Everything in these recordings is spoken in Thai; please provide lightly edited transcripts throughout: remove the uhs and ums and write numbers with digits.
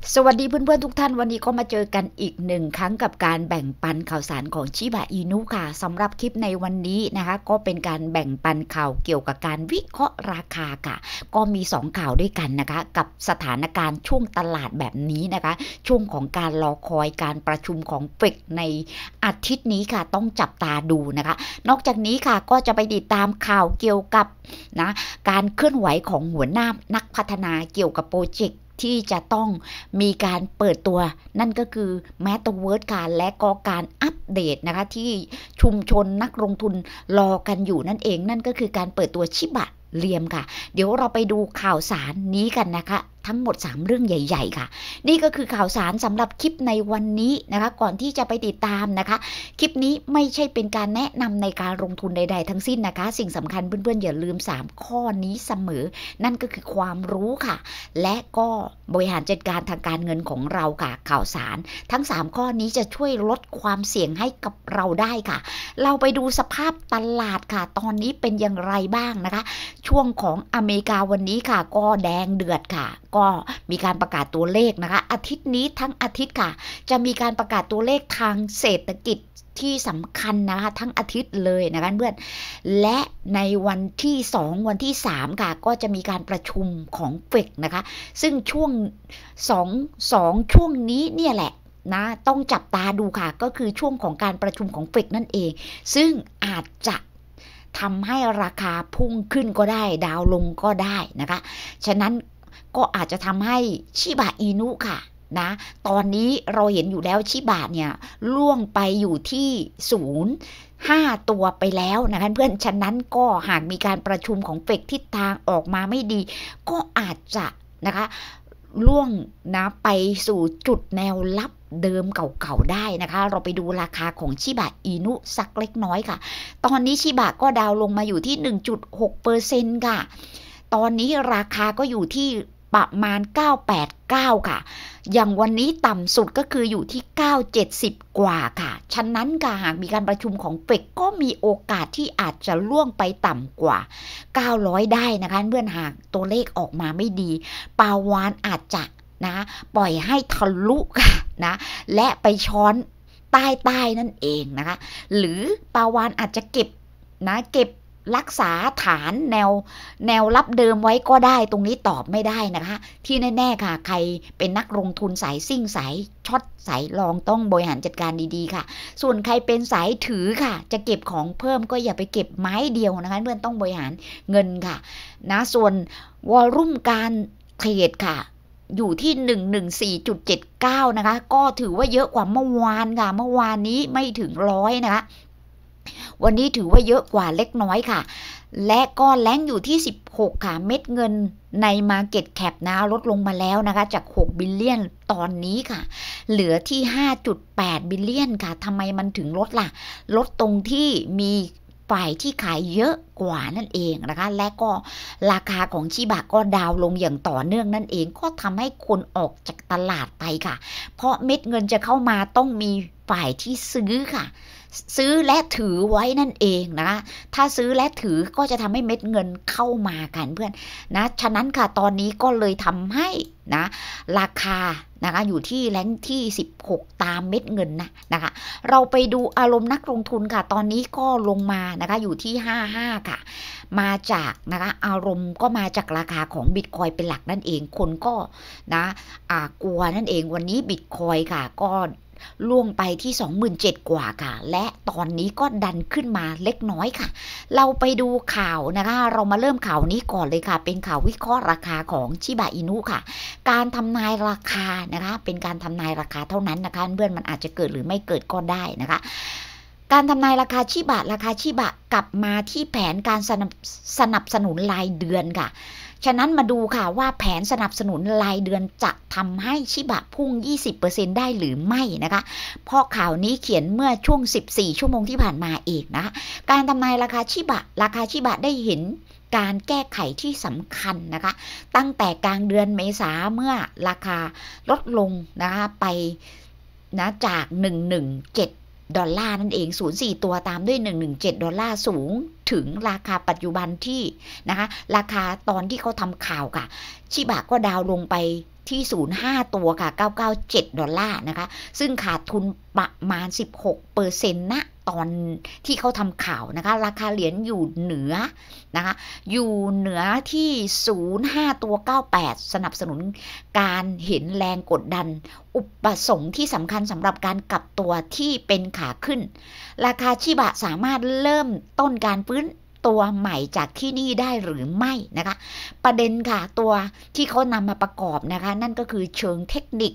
สวัสดีเพื่อนๆทุกท่านวันนี้ก็มาเจอกันอีกหนึ่งครั้งกับการแบ่งปันข่าวสารของชิบะอินุค่ะสำหรับคลิปในวันนี้นะคะก็เป็นการแบ่งปันข่าวเกี่ยวกับการวิเคราะห์ราคาค่ะก็มี2ข่าวด้วยกันนะคะกับสถานการณ์ช่วงตลาดแบบนี้นะคะช่วงของการรอคอยการประชุมของเฟดในอาทิตย์นี้ค่ะต้องจับตาดูนะคะนอกจากนี้ค่ะก็จะไปติดตามข่าวเกี่ยวกับนะการเคลื่อนไหวของหัวหน้านักพัฒนาเกี่ยวกับโปรเจกต์ที่จะต้องมีการเปิดตัวนั่นก็คือ Metaverse ค่ะและก็การอัปเดตนะคะที่ชุมชนนักลงทุนรอกันอยู่นั่นเองนั่นก็คือการเปิดตัวชิบะเรียมค่ะเดี๋ยวเราไปดูข่าวสารนี้กันนะคะทั้งหมด3เรื่องใหญ่ๆค่ะนี่ก็คือข่าวสารสำหรับคลิปในวันนี้นะคะก่อนที่จะไปติดตามนะคะคลิปนี้ไม่ใช่เป็นการแนะนำในการลงทุนใดๆทั้งสิ้นนะคะสิ่งสำคัญเพื่อนๆอย่าลืม3ข้อนี้เสมอนั่นก็คือความรู้ค่ะและก็บริหารจัดการทางการเงินของเราค่ะข่าวสารทั้ง3ข้อนี้จะช่วยลดความเสี่ยงให้กับเราได้ค่ะเราไปดูสภาพตลาดค่ะตอนนี้เป็นอย่างไรบ้างนะคะช่วงของอเมริกาวันนี้ค่ะก็แดงเดือดค่ะก็มีการประกาศตัวเลขนะคะอาทิตย์นี้ทั้งอาทิตย์ค่ะจะมีการประกาศตัวเลขทางเศรษฐกิจที่สำคัญนะคะทั้งอาทิตย์เลยนะคะเพื่อนและในวันที่2วันที่3ค่ะก็จะมีการประชุมของเฟดนะคะซึ่งช่วงช่วงนี้เนี่ยแหละนะต้องจับตาดูค่ะก็คือช่วงของการประชุมของเฟดนั่นเองซึ่งอาจจะทำให้ราคาพุ่งขึ้นก็ได้ดาวลงก็ได้นะคะฉะนั้นก็อาจจะทำให้ชิบะอินุค่ะนะตอนนี้เราเห็นอยู่แล้วชิบะเนี่ยล่วงไปอยู่ที่0.5ตัวไปแล้วนะคะเพื่อนฉะนั้นก็หากมีการประชุมของเฟดทิศทางออกมาไม่ดีก็อาจจะนะคะล่วงนะไปสู่จุดแนวรับเดิมเก่าๆได้นะคะเราไปดูราคาของชิบะอินุสักเล็กน้อยค่ะตอนนี้ชิบะก็ดาวลงมาอยู่ที่ 1.6% ค่ะตอนนี้ราคาก็อยู่ที่ประมาณ989ค่ะอย่างวันนี้ต่ำสุดก็คืออยู่ที่970กว่าค่ะฉะนั้นค่ะหากมีการประชุมของเฟดก็มีโอกาสที่อาจจะล่วงไปต่ำกว่า900ได้นะคะเพื่อนหากตัวเลขออกมาไม่ดีปาวานอาจจะนะปล่อยให้ทะลุค่ะนะและไปช้อนใต้นั่นเองนะคะหรือปาวานอาจจะเก็บรักษาฐานแนวรับเดิมไว้ก็ได้ตรงนี้ตอบไม่ได้นะคะที่แน่ๆค่ะใครเป็นนักลงทุนสายซิ่งสายช็อตสายลองต้องบริหารจัดการดีๆค่ะส่วนใครเป็นสายถือค่ะจะเก็บของเพิ่มก็อย่าไปเก็บไม้เดียวนะคะเพื่อนต้องบริหารเงินค่ะนะส่วนวอลลุ่มการเทรดค่ะอยู่ที่ 114.79 นะคะก็ถือว่าเยอะกว่าเมื่อวานค่ะเมื่อวานนี้ไม่ถึง100นะคะวันนี้ถือว่าเยอะกว่าเล็กน้อยค่ะและก็แล้งอยู่ที่16ค่ะเม็ดเงินใน Market Cap นะลดลงมาแล้วนะคะจาก6บิลเลียนตอนนี้ค่ะเหลือที่ 5.8 บิลเลียนค่ะทำไมมันถึงลดล่ะลดตรงที่มีฝ่ายที่ขายเยอะกว่านั่นเองนะคะและก็ราคาของชิบะก็ดาวลงอย่างต่อเนื่องนั่นเองก็ทำให้คนออกจากตลาดไปค่ะเพราะเม็ดเงินจะเข้ามาต้องมีฝ่ายที่ซื้อค่ะซื้อและถือไว้นั่นเองนะถ้าซื้อและถือก็จะทำให้เม็ดเงินเข้ามากันเพื่อนนะฉะนั้นค่ะตอนนี้ก็เลยทำให้นะราคานะคะอยู่ที่แรงที่16ตามเม็ดเงินนะคะเราไปดูอารมณ์นักลงทุนค่ะตอนนี้ก็ลงมานะคะอยู่ที่55ค่ะมาจากนะคะอารมณ์ก็มาจากราคาของบิตคอยเป็นหลักนั่นเองคนก็นะกลัวนั่นเองวันนี้บิตคอยค่ะก็ล่วงไปที่ 27,000 กว่าค่ะและตอนนี้ก็ดันขึ้นมาเล็กน้อยค่ะเราไปดูข่าวนะคะเรามาเริ่มข่าวนี้ก่อนเลยค่ะเป็นข่าววิเคราะห์ราคาของชิบะอินุค่ะการทำนายราคานะคะเป็นการทำนายราคาเท่านั้นนะคะเพื่อนมันอาจจะเกิดหรือไม่เกิดก็ได้นะคะการทำนายราคาชิบะกลับมาที่แผนการสนับสนุนรายเดือนค่ะฉะนั้นมาดูค่ะว่าแผนสนับสนุนรายเดือนจะทำให้ชิบะพุ่ง 20% ได้หรือไม่นะคะเพราะข่าวนี้เขียนเมื่อช่วง14ชั่วโมงที่ผ่านมาเองนะคะการทำนายราคาชิบะได้เห็นการแก้ไขที่สำคัญนะคะตั้งแต่กลางเดือนเมษาเมื่อราคาลดลงนะคะไปนะจาก117 ดอลลาร์นั่นเอง04ตัวตามด้วย117 ดอลลาร์สูงถึงราคาปัจจุบันที่นะคะราคาตอนที่เขาทำข่าวค่ะชิบะก็ดาวลงไปที่05ตัวค่ะ$997นะคะซึ่งขาดทุนประมาณ 16% ณตอนที่เขาทำข่าวนะคะราคาเหรียญอยู่เหนือนะคะอยู่เหนือที่05ตัว98สนับสนุนการเห็นแรงกดดันอุปสงค์ที่สำคัญสำหรับการกลับตัวที่เป็นขาขึ้นราคาชิบะสามารถเริ่มต้นการฟื้นตัวใหม่จากที่นี่ได้หรือไม่นะคะประเด็นค่ะตัวที่เขานำมาประกอบนะคะนั่นก็คือเชิงเทคนิค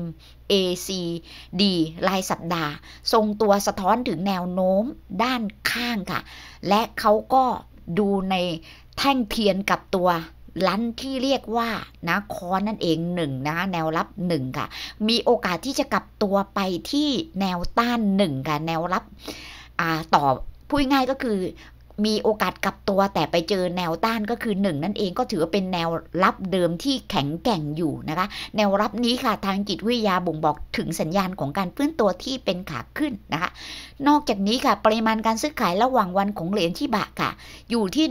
MACD รายสัปดาห์ทรงตัวสะท้อนถึงแนวโน้มด้านข้างค่ะและเขาก็ดูในแท่งเทียนกับตัวลันที่เรียกว่านะคอนั่นเอง1นะคะแนวรับ1ค่ะมีโอกาสที่จะกลับตัวไปที่แนวต้าน1ค่ะแนวรับต่อพูดง่ายก็คือมีโอกาสกลับตัวแต่ไปเจอแนวต้านก็คือ1นั่นเองก็ถือว่าเป็นแนวรับเดิมที่แข็งแกร่งอยู่นะคะแนวรับนี้ค่ะทางจิตวิทยาบ่งบอกถึงสัญญาณของการฟื้นตัวที่เป็นขาขึ้นนะคะนอกจากนี้ค่ะปริมาณการซื้อขายระหว่างวันของเหรียญชิบะค่ะอยู่ที่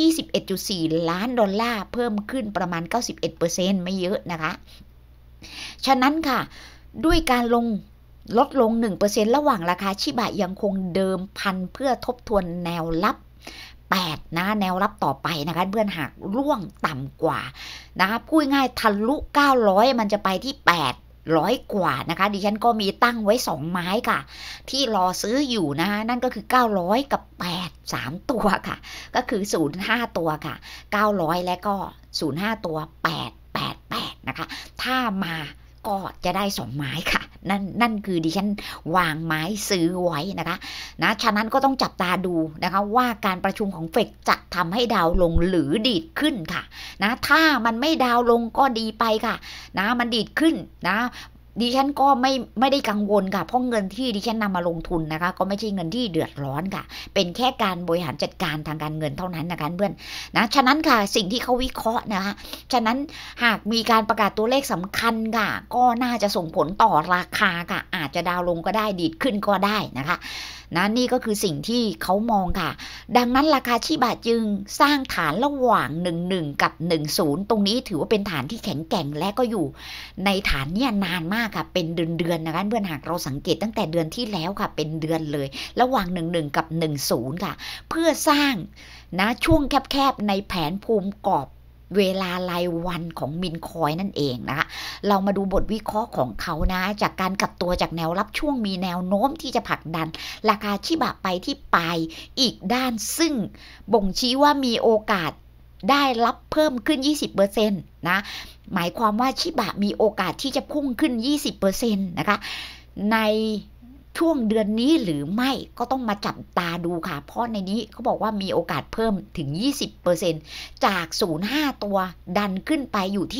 $121.4 ล้านเพิ่มขึ้นประมาณ 91% ไม่เยอะนะคะฉะนั้นค่ะด้วยการลดลง 1% ระหว่างราคาชิบะยังคงเดิมพันเพื่อทบทวนแนวรับ8นะแนวรับต่อไปนะคะเพื่อนหากร่วงต่ำกว่านะคะพูดง่ายทะลุ900มันจะไปที่800กว่านะคะดิฉันก็มีตั้งไว้2ไม้ค่ะที่รอซื้ออยู่นะคะนั่นก็คือ900กับ8 3ตัวค่ะก็คือ05ตัวค่ะ900และก็05ตัว888นะคะถ้ามาก็จะได้2ไม้ค่ะนั่นคือดิฉันวางไม้ซื้อไว้นะคะฉะนั้นก็ต้องจับตาดูนะคะว่าการประชุมของเฟดจะทำให้ดาวลงหรือดีดขึ้นค่ะถ้ามันไม่ดาวลงก็ดีไปค่ะมันดีดขึ้นดิฉันก็ไม่ได้กังวลค่ะเพราะเงินที่ดิฉันนำมาลงทุนนะคะก็ไม่ใช่เงินที่เดือดร้อนค่ะเป็นแค่การบริหารจัดการทางการเงินเท่านั้นนะคะเพื่อนฉะนั้นค่ะสิ่งที่เขาวิเคราะห์นะคะฉะนั้นหากมีการประกาศตัวเลขสำคัญค่ะก็น่าจะส่งผลต่อราคาค่ะอาจจะดาวลงก็ได้ดีดขึ้นก็ได้นะคะนี่ก็คือสิ่งที่เขามองค่ะดังนั้นราคาชิบะจึงสร้างฐานระหว่าง11กับ10ตรงนี้ถือว่าเป็นฐานที่แข็งแกร่งและก็อยู่ในฐานเนี่ยนานมากค่ะเป็นเดือนนะคะเพื่อนหากเราสังเกตตั้งแต่เดือนที่แล้วค่ะเป็นเดือนเลยระหว่าง11กับ10ค่ะเพื่อสร้างช่วงแคบๆในแผนภูมิกรอบเวลารายวันของมินคอยนั่นเองนะคะเรามาดูบทวิเคราะห์ของเขาจากการกลับตัวจากแนวรับช่วงมีแนวโน้มที่จะผลักดันราคาชิบะไปที่ปลายอีกด้านซึ่งบ่งชี้ว่ามีโอกาสได้รับเพิ่มขึ้น 20% หมายความว่าชิบะมีโอกาสที่จะพุ่งขึ้น 20% นะคะในช่วงเดือนนี้หรือไม่ก็ต้องมาจับตาดูค่ะเพราะในนี้เขาบอกว่ามีโอกาสเพิ่มถึง 20% จาก05ตัวดันขึ้นไปอยู่ที่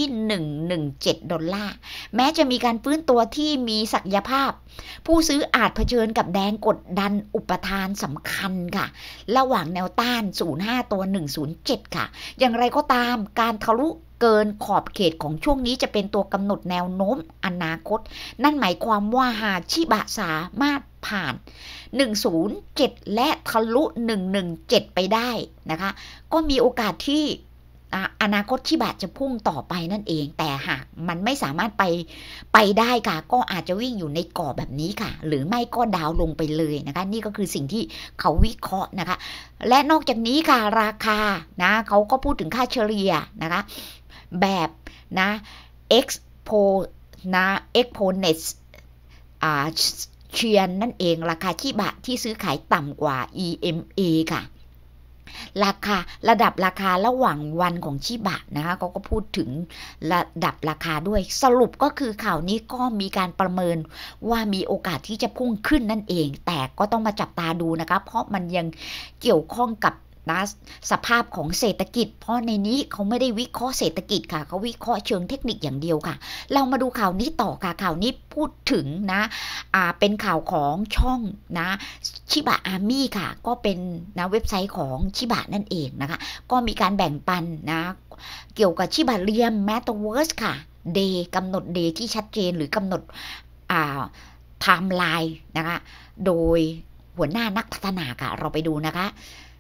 $117แม้จะมีการฟื้นตัวที่มีศักยภาพผู้ซื้ออาจเผชิญกับแรงกดดันอุปทานสำคัญค่ะระหว่างแนวต้าน05ตัว107ค่ะอย่างไรก็ตามการทะลุเกินขอบเขตของช่วงนี้จะเป็นตัวกำหนดแนวโน้มอนาคตนั่นหมายความว่าหากชิบะสามารถผ่าน107และทะลุ117ไปได้นะคะก็มีโอกาสที่อนาคตชิบะจะพุ่งต่อไปนั่นเองแต่หากมันไม่สามารถไปได้ค่ะก็อาจจะวิ่งอยู่ในกรอบแบบนี้ค่ะหรือไม่ก็ดาวลงไปเลยนะคะนี่ก็คือสิ่งที่เขาวิเคราะห์นะคะและนอกจากนี้ค่ะราคาเขาก็พูดถึงค่าเฉลี่ยนะคะแบบexpo exponentเชียนนั่นเองราคาชิบะที่ซื้อขายต่ำกว่า EMA ค่ะระดับราคาระหว่างวันของชิบะนะคะเขาก็พูดถึงระดับราคาด้วยสรุปก็คือข่าวนี้ก็มีการประเมินว่ามีโอกาสที่จะพุ่งขึ้นนั่นเองแต่ก็ต้องมาจับตาดูนะคะเพราะมันยังเกี่ยวข้องกับสภาพของเศรษฐกิจเพราะในนี้เขาไม่ได้วิเคราะห์เศรษฐกิจค่ะเขาวิเคราะห์เชิงเทคนิคอย่างเดียวค่ะเรามาดูข่าวนี้ต่อค่ะข่าวนี้พูดถึงเป็นข่าวของช่องชิบะอาร์มี่ค่ะก็เป็นเว็บไซต์ของชิบะนั่นเองนะคะก็มีการแบ่งปันเกี่ยวกับชิบะเรียมแมตาเวิร์สค่ะเดย์กำหนดเดย์ที่ชัดเจนหรือกำหนดไทม์ไลน์นะคะโดยหัวหน้านักพัฒนาค่ะเราไปดูนะคะ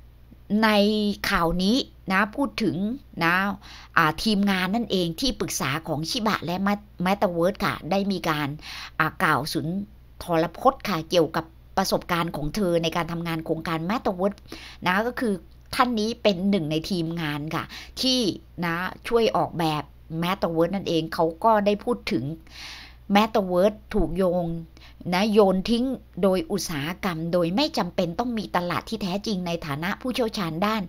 ในข่าวนี้นะพูดถึงนะทีมงานนั่นเองที่ปรึกษาของชิบะและMetaverse ค่ะได้มีการกล่าวสุนทรพจน์ค่ะเกี่ยวกับประสบการณ์ของเธอในการทำงานโครงการ Metaverse นะก็คือท่านนี้เป็นหนึ่งในทีมงานค่ะที่นะช่วยออกแบบ Metaverse นั่นเองเขาก็ได้พูดถึง Metaverse ถูกโยนทิ้งโดยอุตสาหกรรมโดยไม่จำเป็นต้องมีตลาดที่แท้จริงในฐานะผู้เชี่ยวชาญด้าน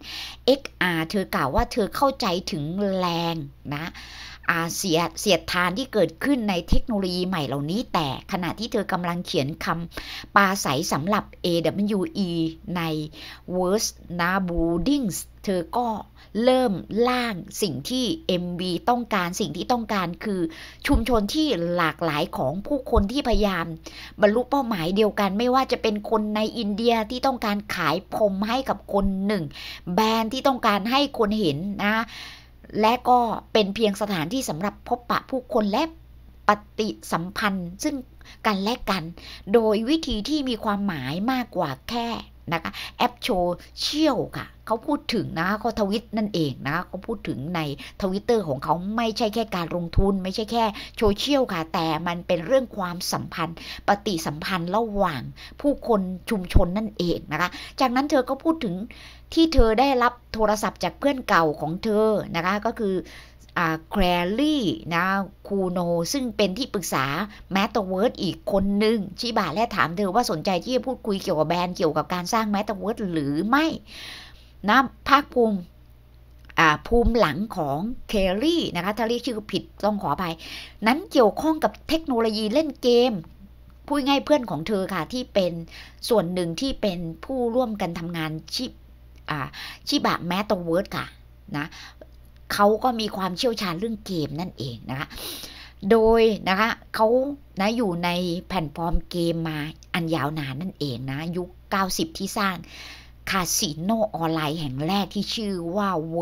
XR เธอกล่าวว่าเธอเข้าใจถึงแรงนะเสียดทานที่เกิดขึ้นในเทคโนโลยีใหม่เหล่านี้แต่ขณะที่เธอกำลังเขียนคำปราศัยสำหรับ AWE ใน Words นะ Buildings เธอก็เริ่มล่างสิ่งที่ MV ต้องการสิ่งที่ต้องการคือชุมชนที่หลากหลายของผู้คนที่พยายามบรรลุเป้าหมายเดียวกันไม่ว่าจะเป็นคนในอินเดียที่ต้องการขายพรมให้กับคนหนึ่งแบรนด์ที่ต้องการให้คนเห็นนะและก็เป็นเพียงสถานที่สำหรับพบปะผู้คนและปฏิสัมพันธ์ซึ่งกันและกันโดยวิธีที่มีความหมายมากกว่าแค่นะคะแอปโซเชียลค่ะเขาพูดถึงนะเขาทวิตนั่นเองนะเขาพูดถึงในทวิตเตอร์ของเขาไม่ใช่แค่การลงทุนไม่ใช่แค่โซเชียลค่ะแต่มันเป็นเรื่องความสัมพันธ์ปฏิสัมพันธ์ระหว่างผู้คนชุมชนนั่นเองนะคะจากนั้นเธอก็พูดถึงที่เธอได้รับโทรศัพท์จากเพื่อนเก่าของเธอนะคะก็คือแคลรี่นะคูโนซึ่งเป็นที่ปรึกษา Metaverse อีกคนหนึ่งชิบะและถามเธอว่าสนใจที่จะพูดคุยเกี่ยวกับแบรนด์เกี่ยวกับการสร้าง Metaverse หรือไม่นะภาคภูมิหลังของเคลลี่นะคะถ้าเรียกชื่อผิดต้องขออภัยนั้นเกี่ยวข้องกับเทคโนโลยีเล่นเกมพูดง่ายเพื่อนของเธอค่ะที่เป็นส่วนหนึ่งที่เป็นผู้ร่วมกันทำงานชิบะMetaverseค่ะนะเขาก็มีความเชี่ยวชาญเรื่องเกมนั่นเองนะคะโดยนะคะเขานะอยู่ในแพลตฟอร์มเกมมาอันยาวนานนั่นเองนะยุค90ที่สร้างคาสิโนออนไลน์แห่งแรกที่ชื่อว่า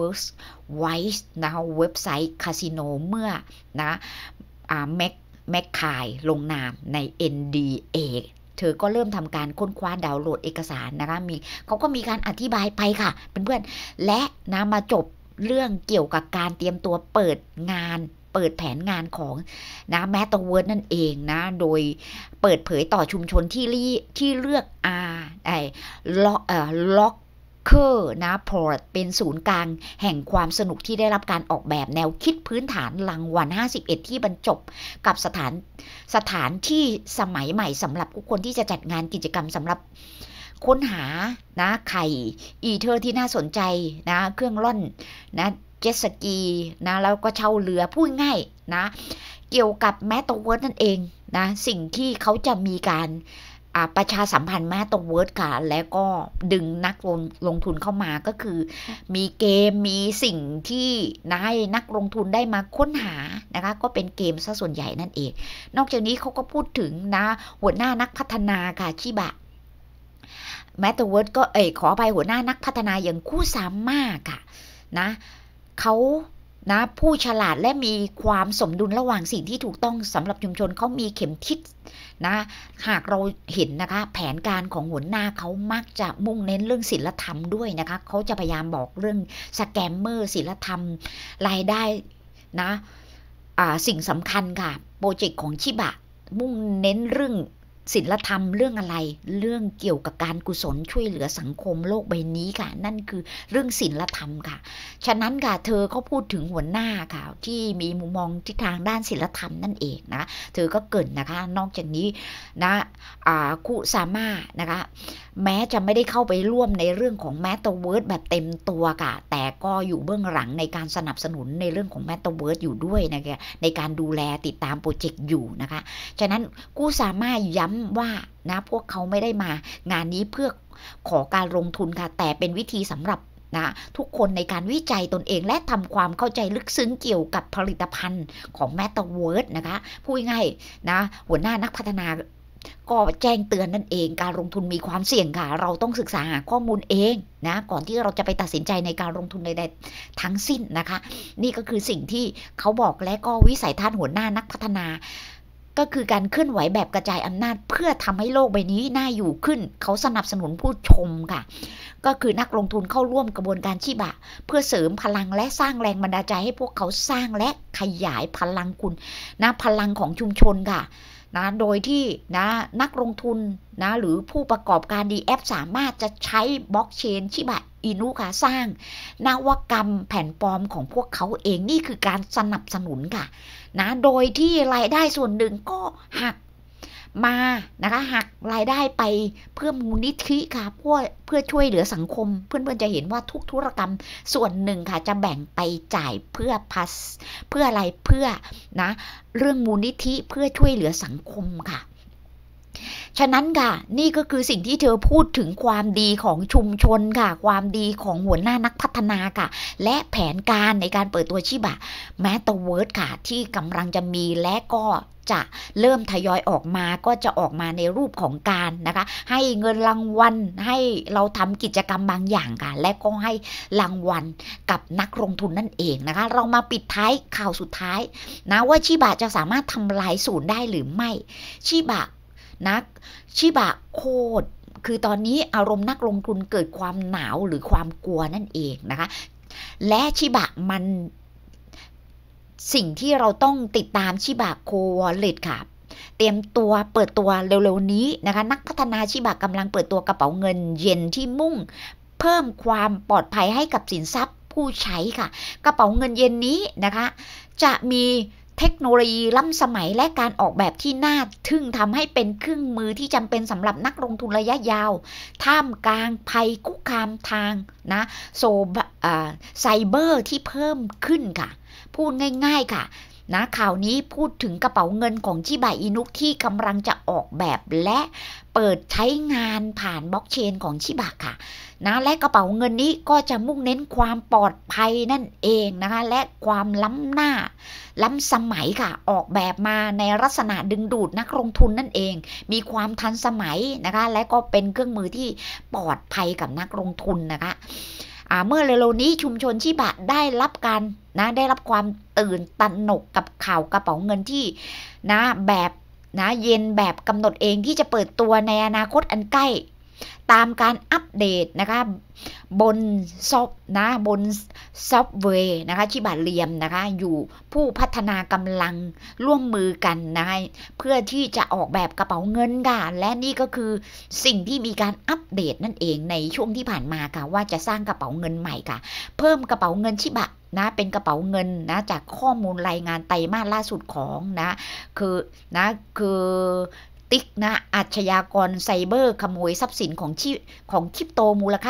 Workswise นะคะเว็บไซต์คาสิโนเมื่อนะแมคคายลงนามใน NDA เธอก็เริ่มทำการค้นคว้าดาวน์โหลดเอกสารนะคะเขาก็มีการอธิบายไปค่ะเพื่อนๆและนะมาจบเรื่องเกี่ยวกับการเตรียมตัวเปิดแผนงานของนะMetaverseนั่นเองนะโดยเปิดเผยต่อชุมชนที่เลือกล็อกเคอร์นะพอร์ตเป็นศูนย์กลางแห่งความสนุกที่ได้รับการออกแบบแนวคิดพื้นฐานรางวัล51ที่บรรจบกับสถานที่สมัยใหม่สำหรับทุกคนที่จะจัดงานกิจกรรมสำหรับค้นหานะไข่อีเทอร์ที่น่าสนใจนะเครื่องล่อนนะเจ็ตสกีนะแล้วก็เช่าเรือพูดง่ายนะเกี่ยวกับMetaverseนั่นเองนะสิ่งที่เขาจะมีการประชาสัมพันธ์Metaverseค่ะและก็ดึงนักลงทุนเข้ามาก็คือมีเกมมีสิ่งที่ให้นักลงทุนได้มาค้นหานะคะก็เป็นเกมซะส่วนใหญ่นั่นเองนอกจากนี้เขาก็พูดถึงนะหัวหน้านักพัฒนาค่ะชิบะMetaverse ก็ขออภัยหัวหน้านักพัฒนาอย่างคู่สามารถค่ะนะเขานะผู้ฉลาดและมีความสมดุลระหว่างสิ่งที่ถูกต้องสำหรับชุมชนเขามีเข็มทิศนะหากเราเห็นนะคะแผนการของหัวหน้าเขามักจะมุ่งเน้นเรื่องศีลธรรมด้วยนะคะเขาจะพยายามบอกเรื่องสแกมเมอร์ศีลธรรมรายได้นะสิ่งสำคัญค่ะโปรเจกต์ของชิบะมุ่งเน้นเรื่องศีลธรรมเรื่องอะไรเรื่องเกี่ยวกับการกุศลช่วยเหลือสังคมโลกใบนี้ค่ะนั่นคือเรื่องศีลธรรมค่ะฉะนั้นค่ะเธอก็พูดถึงหัวหน้าค่ะที่มีมุมมองทิศทางด้านศีลธรรมนั่นเองนะเธอก็เกริ่นนะคะนอกจากนี้นะคุซาม่านะคะแม้จะไม่ได้เข้าไปร่วมในเรื่องของMetaverseแบบเต็มตัวค่ะแต่ก็อยู่เบื้องหลังในการสนับสนุนในเรื่องของMetaverseอยู่ด้วยนะคะในการดูแลติดตามโปรเจกต์อยู่นะคะฉะนั้นคุซาม่าย้ำว่านะพวกเขาไม่ได้มางานนี้เพื่อขอการลงทุนค่ะแต่เป็นวิธีสำหรับนะทุกคนในการวิจัยตนเองและทำความเข้าใจลึกซึ้งเกี่ยวกับผลิตภัณฑ์ของMetaverseนะคะพูดง่ายๆนะหัวหน้านักพัฒนาก็แจ้งเตือนนั่นเองการลงทุนมีความเสี่ยงค่ะเราต้องศึกษาหาข้อมูลเองนะก่อนที่เราจะไปตัดสินใจในการลงทุนใดๆทั้งสิ้นนะคะนี่ก็คือสิ่งที่เขาบอกและก็วิสัยทัศน์หัวหน้านักพัฒนาก็คือการเคลื่อนไหวแบบกระจายอำนาจเพื่อทำให้โลกใบนี้น่าอยู่ขึ้นเขาสนับสนุนผู้ชมค่ะก็คือนักลงทุนเข้าร่วมกระบวนการชิบะเพื่อเสริมพลังและสร้างแรงบันดาลใจให้พวกเขาสร้างและขยายพลังคุณนะพลังของชุมชนค่ะนะโดยที่นะนักลงทุนนะหรือผู้ประกอบการดีแอปสามารถจะใช้บล็อกเชนชิบะอินุค่ะสร้างนวัตกรรมแผ่นปลอมของพวกเขาเองนี่คือการสนับสนุนค่ะนะโดยที่รายได้ส่วนหนึ่งก็หักมานะคะหักรายได้ไปเพื่อมูลนิธิค่ะเพื่อช่วยเหลือสังคมเพื่อนๆจะเห็นว่าทุกธุรกรรมส่วนหนึ่งค่ะจะแบ่งไปจ่ายเพื่อเพื่ออะไรเพื่อนะเรื่องมูลนิธิเพื่อช่วยเหลือสังคมค่ะฉะนั้นค่ะนี่ก็คือสิ่งที่เธอพูดถึงความดีของชุมชนค่ะความดีของหัวหน้านักพัฒนาค่ะและแผนการในการเปิดตัวชิบะแมตาเวิร์สค่ะที่กำลังจะมีและก็จะเริ่มทยอยออกมาก็จะออกมาในรูปของการนะคะให้เงินรางวัลให้เราทำกิจกรรมบางอย่างค่ะและก็ให้รางวัลกับนักลงทุนนั่นเองนะคะเรามาปิดท้ายข่าวสุดท้ายนะว่าชิบะจะสามารถทำลายศูนย์ได้หรือไม่ชิบะโคตรคือตอนนี้อารมณ์นักลงทุนเกิดความหนาวหรือความกลัวนั่นเองนะคะและชิบะมันสิ่งที่เราต้องติดตามชิบะโควอลเล็ตค่ะเตรียมตัวเปิดตัวเร็วๆนี้นะคะนักพัฒนาชิบะกำลังเปิดตัวกระเป๋าเงินเย็นที่มุ่งเพิ่มความปลอดภัยให้กับสินทรัพย์ผู้ใช้ค่ะกระเป๋าเงินเย็นนี้นะคะจะมีเทคโนโลยีล้ำสมัยและการออกแบบที่น่าทึ่งทำให้เป็นเครื่องมือที่จำเป็นสำหรับนักลงทุนระยะยาวท่ามกลางภัยคุกคามทางนะไซเบอร์ที่เพิ่มขึ้นค่ะพูดง่ายๆค่ะนะข่าวนี้พูดถึงกระเป๋าเงินของชิบะอินุที่กำลังจะออกแบบและเปิดใช้งานผ่านบล็อกเชนของชิบะค่ะนะและกระเป๋าเงินนี้ก็จะมุ่งเน้นความปลอดภัยนั่นเองนะคะและความล้ำหน้าล้ำสมัยค่ะออกแบบมาในลักษณะดึงดูดนักลงทุนนั่นเองมีความทันสมัยนะคะและก็เป็นเครื่องมือที่ปลอดภัยกับนักลงทุนนะคะเมื่อเร็วๆนี้ชุมชนชิบะได้รับความตื่นตระหนกกับข่าวกระเป๋าเงินที่นะแบบนะเย็นแบบกำหนดเองที่จะเปิดตัวในอนาคตอันใกล้ตามการอัปเดตนะคะบนซอฟต์แวร์นะคะชิบะเรียมนะคะอยู่ผู้พัฒนากำลังร่วมมือกันนะคะเพื่อที่จะออกแบบกระเป๋าเงินค่ะและนี่ก็คือสิ่งที่มีการอัปเดตนั่นเองในช่วงที่ผ่านมาค่ะว่าจะสร้างกระเป๋าเงินใหม่ค่ะเพิ่มกระเป๋าเงินชิบะนะเป็นกระเป๋าเงินนะจากข้อมูลรายงานไตรมาสล่าสุดของคือติ๊กนะอาชญากรไซเบอร์ขโมยทรัพย์สินของคริปโตมูลค่า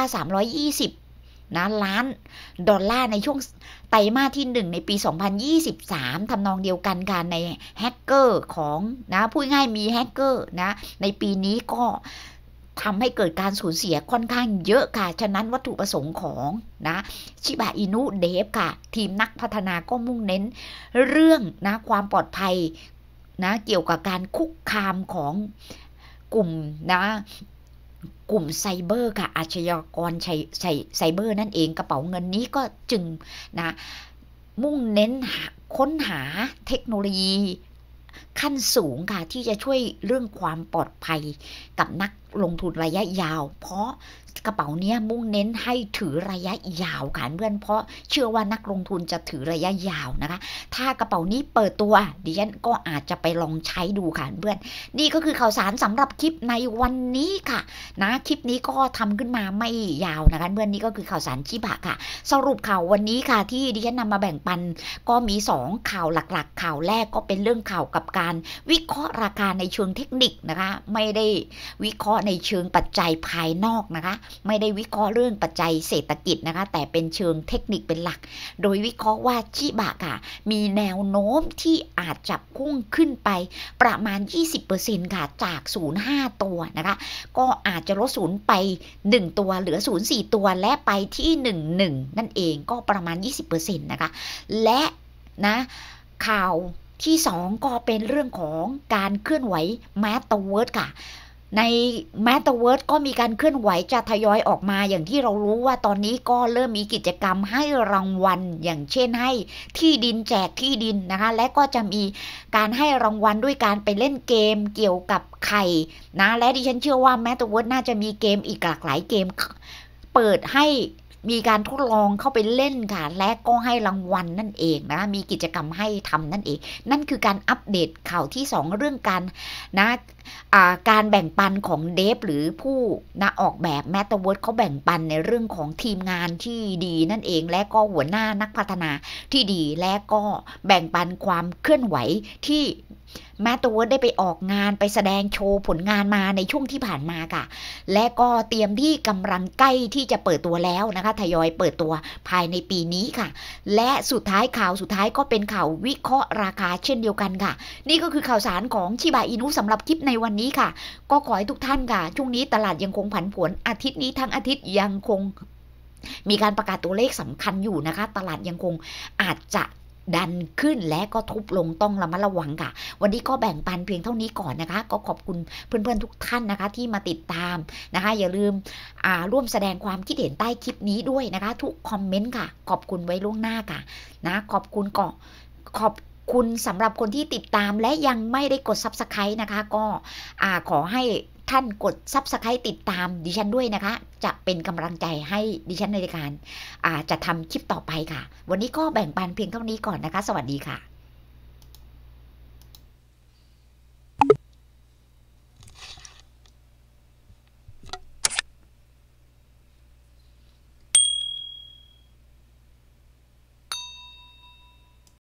320นะล้านดอลลาร์ในช่วงไตรมาสที่1ในปี2023ทำนองเดียวกันค่ะในแฮกเกอร์ของนะพูดง่ายมีแฮกเกอร์นะในปีนี้ก็ทำให้เกิดการสูญเสียค่อนข้างเยอะค่ะฉะนั้นวัตถุประสงค์ของนะชิบะอินุเดฟค่ะทีมนักพัฒนาก็มุ่งเน้นเรื่องนะความปลอดภัยนะเกี่ยวกับการคุกคามของกลุ่มไซเบอร์ค่ะอาชญากรไซเบอร์นั่นเองกระเป๋าเงินนี้ก็จึงนะมุ่งเน้นค้นหาเทคโนโลยีขั้นสูงค่ะที่จะช่วยเรื่องความปลอดภัยกับนักลงทุนระยะยาวเพราะกระเป๋าเนี้ยมุ่งเน้นให้ถือระยะยาวค่ะเพื่อนเพราะเชื่อว่านักลงทุนจะถือระยะยาวนะคะถ้ากระเป๋านี้เปิดตัวดิฉันก็อาจจะไปลองใช้ดูค่ะเพื่อนนี่ก็คือข่าวสารสำหรับคลิปในวันนี้ค่ะนะคลิปนี้ก็ทำขึ้นมาไม่ยาวนะคะเพื่อนนี่ก็คือข่าวสารชิบะค่ะสรุปข่าววันนี้ค่ะที่ดิฉันนำมาแบ่งปันก็มี2ข่าวหลักๆข่าวแรกก็เป็นเรื่องข่าวกับการวิเคราะห์ราคาในเชิงเทคนิคนะคะไม่ได้วิเคราะห์ในเชิงปัจจัยภายนอกนะคะไม่ได้วิเคราะห์เรื่องปัจจัยเศรษฐกิจนะคะแต่เป็นเชิงเทคนิคเป็นหลักโดยวิเคราะห์ว่าชิบะค่ะมีแนวโน้มที่อาจจะพุ่งขึ้นไปประมาณ 20% ค่ะจาก0.5 ตัวนะคะก็อาจจะลด0ไป1ตัวเหลือ0.4 ตัวและไปที่1.1นั่นเองก็ประมาณ 20% นะคะและนะข่าวที่2ก็เป็นเรื่องของการเคลื่อนไหวแมตาเวิร์สค่ะใน Metaverse ก็มีการเคลื่อนไหวจะทยอยออกมาอย่างที่เรารู้ว่าตอนนี้ก็เริ่มมีกิจกรรมให้รางวัลอย่างเช่นให้ที่ดินแจกที่ดินนะคะและก็จะมีการให้รางวัลด้วยการไปเล่นเกมเกี่ยวกับไข่นะและดิฉันเชื่อว่า Metaverse น่าจะมีเกมอีกหลากหลายเกมเปิดให้มีการทดลองเข้าไปเล่นค่ะและก็ให้รางวัลนั่นเองนะมีกิจกรรมให้ทำนั่นเองนั่นคือการอัปเดตข่าวที่2เรื่องการนะการแบ่งปันของเดฟหรือผู้นะออกแบบ Metaverse เขาแบ่งปันในเรื่องของทีมงานที่ดีนั่นเองและก็หัวหน้านักพัฒนาที่ดีและก็แบ่งปันความเคลื่อนไหวที่Metaverse ได้ไปออกงานไปแสดงโชว์ผลงานมาในช่วงที่ผ่านมาค่ะและก็เตรียมที่กำลังใกล้ที่จะเปิดตัวแล้วนะคะทยอยเปิดตัวภายในปีนี้ค่ะและสุดท้ายข่าวสุดท้ายก็เป็นข่าววิเคราะห์ราคาเช่นเดียวกันค่ะนี่ก็คือข่าวสารของชิบะอินุสำหรับคลิปในวันนี้ค่ะก็ขอให้ทุกท่านค่ะช่วงนี้ตลาดยังคงผันผวนอาทิตย์นี้ทั้งอาทิตย์ยังคงมีการประกาศตัวเลขสำคัญอยู่นะคะตลาดยังคงอาจจะดันขึ้นและก็ทุบลงต้องระมัดระวังค่ะวันนี้ก็แบ่งปันเพียงเท่านี้ก่อนนะคะก็ขอบคุณเพื่อนๆทุกท่านนะคะที่มาติดตามนะคะอย่าลืมร่วมแสดงความคิดเห็นใต้คลิปนี้ด้วยนะคะทุกคอมเมนต์ค่ะขอบคุณไว้ล่วงหน้าค่ะนะขอบคุณก่อนขอบคุณสำหรับคนที่ติดตามและยังไม่ได้กด Subscribe นะคะก็ขอให้ท่านกด Subscribe ติดตามดิฉันด้วยนะคะจะเป็นกำลังใจให้ดิฉันในการจะทำคลิปต่อไปค่ะวันนี้ก็แบ่งปันเพียงเท่านี้ก่อนนะคะสวัสดีค่ะ